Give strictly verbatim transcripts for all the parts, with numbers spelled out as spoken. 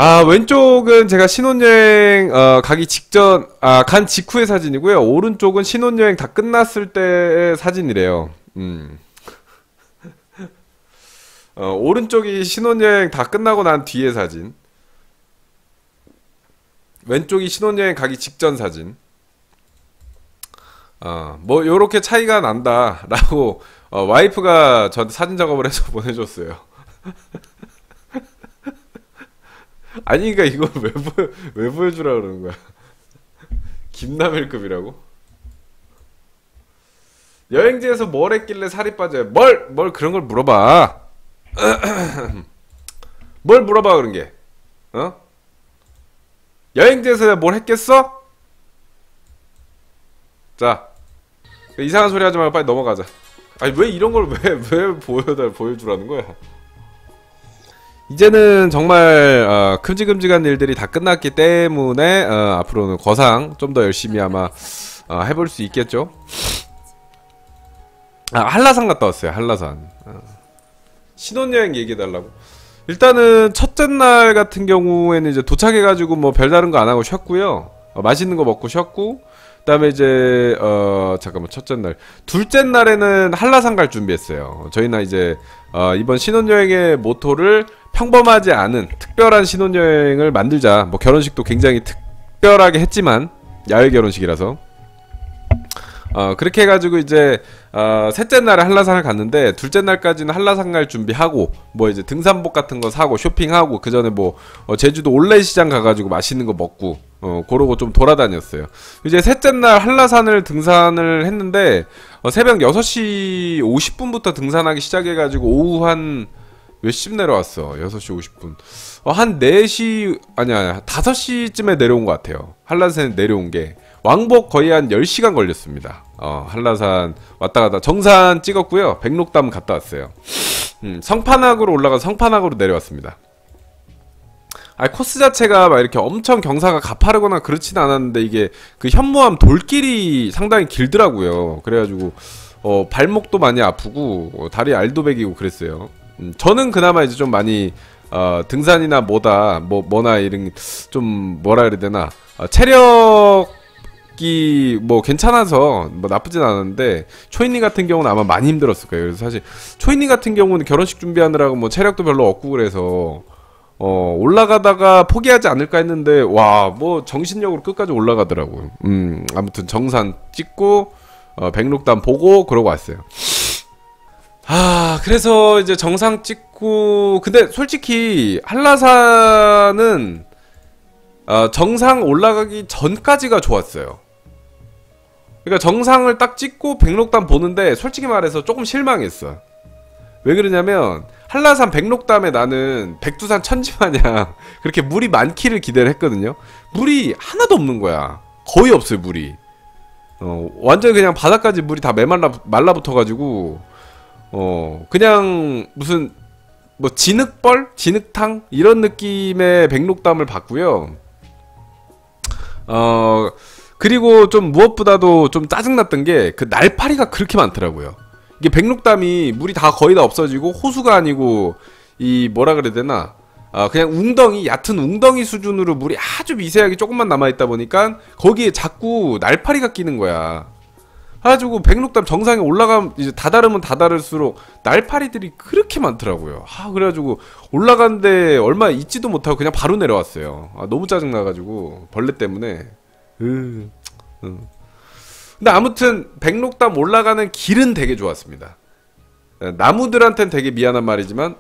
아, 왼쪽은 제가 신혼여행 어, 가기 직전, 아, 간 직후의 사진이고요. 오른쪽은 신혼여행 다 끝났을 때의 사진이래요. 음. 어, 오른쪽이 신혼여행 다 끝나고 난 뒤의 사진. 왼쪽이 신혼여행 가기 직전 사진. 어, 뭐 요렇게 차이가 난다라고 어, 와이프가 저한테 사진 작업을 해서 보내줬어요. 아니 그니까 이걸 왜, 보여, 왜 보여주라 그러는 거야. 김남일급이라고? 여행지에서 뭘 했길래 살이 빠져요? 뭘, 뭘 그런 걸 물어봐. 뭘 물어봐 그런 게. 어? 여행지에서 뭘 했겠어? 자, 이상한 소리 하지 말고 빨리 넘어가자. 아니 왜 이런 걸 왜 왜 보여달 보여주라는 거야? 이제는 정말 어, 큼직큼직한 일들이 다 끝났기 때문에 어, 앞으로는 거상 좀 더 열심히 아마 어, 해볼 수 있겠죠. 아, 한라산 갔다 왔어요. 한라산. 어. 신혼여행 얘기해달라고. 일단은 첫째 날 같은 경우에는 이제 도착해가지고 뭐 별다른 거 안 하고 쉬었고요. 어, 맛있는 거 먹고 쉬었고, 그다음에 이제 어 잠깐만 첫째 날, 둘째 날에는 한라산 갈 준비했어요. 저희는 이제 어, 이번 신혼여행의 모토를 평범하지 않은 특별한 신혼여행을 만들자. 뭐 결혼식도 굉장히 특별하게 했지만 야외 결혼식이라서 어 그렇게 해가지고 이제 어 셋째 날에 한라산을 갔는데 둘째 날까지는 한라산 갈 준비하고 뭐 이제 등산복 같은 거 사고 쇼핑하고 그 전에 뭐 어 제주도 올레시장 가가지고 맛있는 거 먹고 어 그러고 좀 돌아다녔어요. 이제 셋째 날 한라산을 등산을 했는데 어 새벽 여섯 시 오십 분부터 등산하기 시작해가지고 오후 한 몇 시쯤 내려왔어. 여섯 시 오십 분. 어, 한 네 시, 아니야, 아니야. 다섯 시쯤에 내려온 것 같아요. 한라산에 내려온 게. 왕복 거의 한 열 시간 걸렸습니다. 어, 한라산 왔다 갔다. 정산 찍었고요. 백록담 갔다 왔어요. 음, 성판악으로 올라가서 성판악으로 내려왔습니다. 아, 코스 자체가 막 이렇게 엄청 경사가 가파르거나 그렇진 않았는데 이게 그 현무암 돌길이 상당히 길더라고요. 그래가지고, 어, 발목도 많이 아프고, 어, 다리 알도 베기고 그랬어요. 음, 저는 그나마 이제 좀 많이 어, 등산이나 뭐다 뭐 뭐나 이런 좀 뭐라 그래야 되나 어, 체력이 뭐 괜찮아서 뭐 나쁘진 않았는데 초이님 같은 경우는 아마 많이 힘들었을 거예요. 그래서 사실 초이님 같은 경우는 결혼식 준비하느라고 뭐 체력도 별로 없고 그래서 어, 올라가다가 포기하지 않을까 했는데 와 뭐 정신력으로 끝까지 올라가더라고요. 음 아무튼 정산 찍고 어, 백록담 보고 그러고 왔어요. 아, 그래서 이제 정상 찍고, 근데 솔직히 한라산은 어, 정상 올라가기 전까지가 좋았어요. 그러니까 정상을 딱 찍고 백록담 보는데 솔직히 말해서 조금 실망했어. 왜 그러냐면 한라산 백록담에 나는 백두산 천지마냥 그렇게 물이 많기를 기대를 했거든요. 물이 하나도 없는 거야. 거의 없어요, 물이. 어, 완전히 그냥 바닥까지 물이 다 메말라 말라붙어가지고 어 그냥 무슨 뭐 진흙벌? 진흙탕? 이런 느낌의 백록담을 봤고요. 어 그리고 좀 무엇보다도 좀 짜증났던 게 그 날파리가 그렇게 많더라고요. 이게 백록담이 물이 다 거의 다 없어지고 호수가 아니고 이 뭐라 그래야 되나 아 그냥 웅덩이, 얕은 웅덩이 수준으로 물이 아주 미세하게 조금만 남아있다 보니까 거기에 자꾸 날파리가 끼는 거야. 그래가지고 백록담 정상에 올라가면 이제 다다르면 다다를수록 날파리들이 그렇게 많더라고요. 아 그래가지고 올라갔는데 얼마 있지도 못하고 그냥 바로 내려왔어요. 아 너무 짜증나가지고 벌레 때문에. 으, 으. 근데 아무튼 백록담 올라가는 길은 되게 좋았습니다. 나무들한텐 되게 미안한 말이지만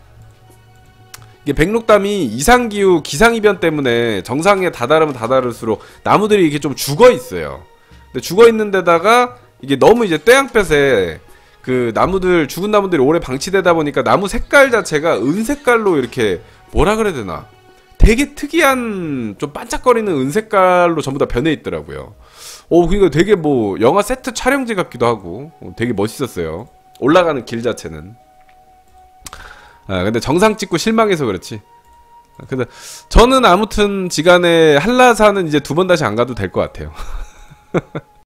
이게 백록담이 이상기후 기상이변 때문에 정상에 다다르면 다다를수록 나무들이 이렇게 좀 죽어있어요. 근데 죽어있는 데다가 이게 너무 이제 떼양볕에 그 나무들 죽은 나무들이 오래 방치되다 보니까 나무 색깔 자체가 은색깔로 이렇게 뭐라 그래야 되나 되게 특이한 좀 반짝거리는 은색깔로 전부 다 변해 있더라고요. 오 그러니까 되게 뭐 영화 세트 촬영지 같기도 하고 되게 멋있었어요. 올라가는 길 자체는. 아 근데 정상 찍고 실망해서 그렇지. 근데 저는 아무튼 지간에 한라산은 이제 두 번 다시 안 가도 될 것 같아요.